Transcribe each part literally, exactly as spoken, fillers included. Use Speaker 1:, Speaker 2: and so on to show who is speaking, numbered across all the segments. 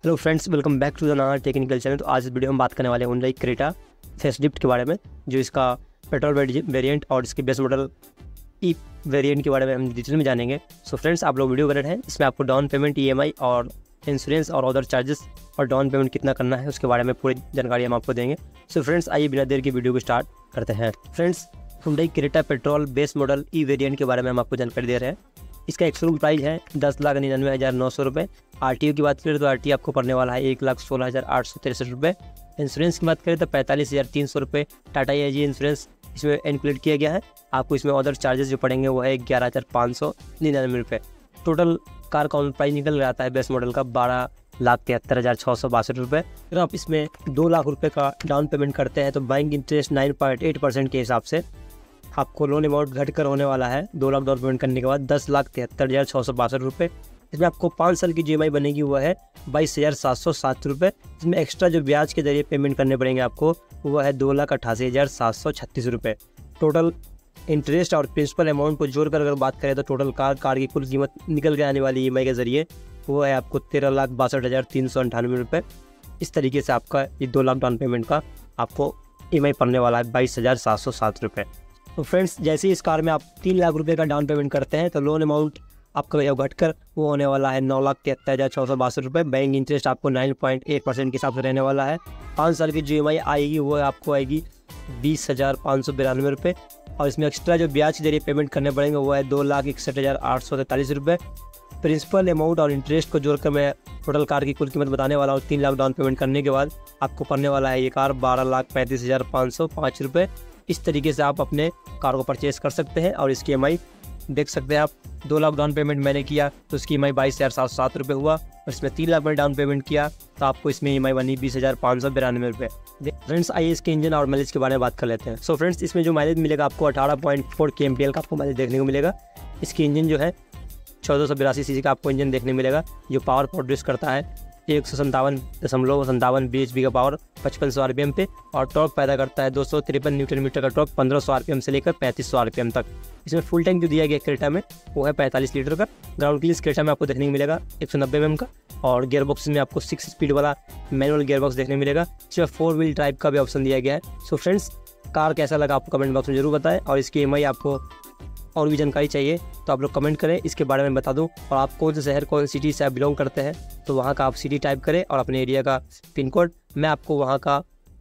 Speaker 1: Hello friends, welcome back to the Nana technical channel. तो आज इस वीडियो में बात करने वाले हैं Hyundai क्रेटा फेसलिफ्ट के बारे में, जो इसका पेट्रोल वेरिएंट और इसके बेस मॉडल ई वेरिएंट के बारे में हम डिटेल में जानेंगे। सो फ्रेंड्स, आप लोग वीडियो करेक्ट हैं। इसमें आपको डाउन पेमेंट, ईएमआई और इंश्योरेंस और अदर चार्जेस और डाउन पेमेंट कितना करना है उसके बारे में पूरी जानकारी हम आपको देंगे। सो फ्रेंड्स, आइए बिना देर की वीडियो को स्टार्ट करते हैं। Friends, Hyundai Creta petrol base model E variant के बारे में हम आपको जानकारी दे रहे हैं। इसका एक्सशोरूम प्राइस है दस लाख निन्यानवे हज़ार नौ सौ रुपये। आर टी ओ की बात करें तो आर टी आपको पड़ने वाला है एक लाख सोलह हज़ार आठ सौ तिरसठ रुपये। इंश्योरेंस की बात करें तो पैंतालीस हज़ार तीन सौ रुपये टाटा ए जी इंश्योरेंस इसमें इंक्लूड किया गया है। आपको इसमें अदर चार्जेस जो पड़ेंगे वो है ग्यारह हज़ार पाँच सौ निन्यानवे रुपये। टोटल कार का प्राइस निकल आता है बेस मॉडल का बारह लाख तिहत्तर हज़ार छः सौ बासठ रुपये। अगर आप इसमें दो लाख रुपये का डाउन पेमेंट करते हैं तो bank interest nine point eight percent के हिसाब से आपको लोन अमाउंट घटकर होने वाला है दो लाख डाउन पेमेंट करने के बाद दस लाख तिहत्तर हज़ार छः सौ बासठ रुपये। इसमें आपको पाँच साल की जी एम आई बनेगी हुआ है बाईस हज़ार सात सौ सात रुपये। इसमें एक्स्ट्रा जो ब्याज के जरिए पेमेंट करने पड़ेंगे आपको वो है दो लाख अट्ठासी हज़ार सात सौ छत्तीस रुपये। टोटल इंटरेस्ट और प्रिंसिपल अमाउंट को जोड़कर अगर बात करें तो टोटल कार कार की कुल कीमत निकल के आने वाली ई एम आई के जरिए वो है आपको तेरह लाख बासठ हज़ार तीन सौ अंठानवे रुपये। इस तरीके से आपका ये दो लाख डाउन पेमेंट का आपको ई एम आई पड़ने वाला है बाईस हज़ार सात सौ सात रुपये। तो फ्रेंड्स, जैसे ही इस कार में आप तीन लाख रुपए का डाउन पेमेंट करते हैं तो लोन अमाउंट आपका घटकर वो होने वाला है नौ लाख तिहत्तर हज़ार छः सौ बासठ रुपये। बैंक इंटरेस्ट आपको नाइन पॉइंट एट परसेंट के हिसाब से रहने वाला है। पाँच साल की जी एम आई आएगी वो आपको आएगी बीस हज़ार पाँच सौ बिरानवे रुपये। और इसमें एक्स्ट्रा जो ब्याज के जरिए पेमेंट करने पड़ेंगे वो है दो लाख इकसठ हज़ार आठ सौ तैंतालीस रुपये। प्रिंसिपल अमाउंट और इंटरेस्ट को जोड़कर मैं टोटल कार की कुल कीमत बताने वाला हूँ। तीन लाख डाउन पेमेंट करने के बाद आपको पड़ने वाला है ये कार बारह लाख पैंतीस हज़ार पाँच सौ पाँच रुपये। इस तरीके से आप अपने कार को परचेज़ कर सकते हैं। और इसकी ई एम आई देख सकते हैं आप, दो लाख डाउन पेमेंट मैंने किया तो इसकी ई एम आई बाईस हज़ार सात सौ सात रुपये हुआ। और इसमें तीन लाख मैंने डाउन पेमेंट किया तो आपको इसमें ई एम आई बनी बीस हज़ार पाँच सौ बिरानवे रुपये। फ्रेंड्स, आइए इसके इंजन और माइलेज के बारे में बात कर लेते हैं। सो फ्रेंड्स, इसमें जो माइलेज मिलेगा आपको अठारह point four K M T L का आपको माइलेज देखने को मिलेगा। इसकी इंजन जो है चौदह सौ बिरासी सी सी का आपको इंजन देखने मिलेगा, जो पावर प्रोड्यूस करता है एक सौ संतावन दशमलव संतावन बी एच पी का पावर पचपन सौ आर पी एम पे, और टॉर्क पैदा करता है दो सौ तिरपन न्यूटन मीटर का टॉर्क पंद्रह सौ आर पी एम से लेकर पैंतीस सौ आर पी एम तक। इसमें फुल टैंक जो दिया गया क्रेटा में वो है पैंतालीस लीटर का। ग्राउंड क्लीयरेंस क्रेटा में आपको देखने को मिलेगा एक सौ नब्बे एम एम का। और गियर बॉक्स में आपको सिक्स स्पीड वाला मैनुअल गियर बॉक्स देखने मिलेगा। इसमें फोर व्हील ड्राइव का भी ऑप्शन दिया गया है। सो फ्रेंड्स, कार कैसा लगा आपको कमेंट बॉक्स में जरूर बताएं। और इसकी ई एम आई आपको और भी जानकारी चाहिए तो आप लोग कमेंट करें, इसके बारे में बता दूं। और आप कौन से शहर कौन सिटी से आप बिलोंग करते हैं तो वहाँ का आप सिटी टाइप करें और अपने एरिया का पिन कोड, मैं आपको वहाँ का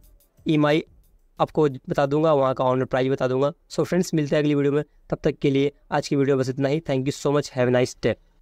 Speaker 1: ई एम आई आपको बता दूंगा, वहाँ का ऑनलाइन प्राइस बता दूंगा। सो फ्रेंड्स, मिलते हैं अगली वीडियो में। तब तक के लिए आज की वीडियो बस इतना ही। Thank you so much, have a nice day.